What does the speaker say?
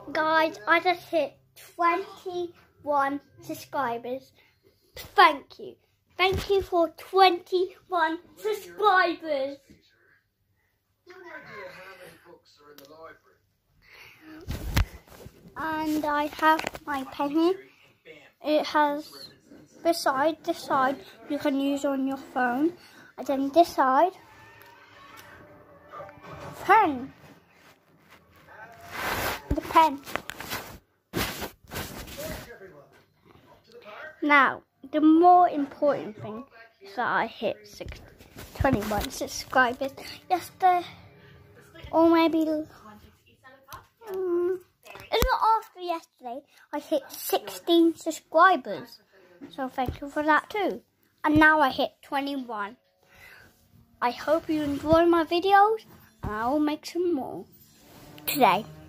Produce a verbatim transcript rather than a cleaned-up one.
Guys, I just hit twenty-one subscribers. Thank you. Thank you for twenty-one subscribers. And I have my pen here. It has, beside this side, you can use on your phone. And then this side, pen. The pen. Now, the more important thing is that I hit six, twenty-one subscribers yesterday, or maybe um, it's not after yesterday. I hit sixteen subscribers, so thank you for that too. And now I hit twenty-one. I hope you enjoy my videos, and I will make some more today.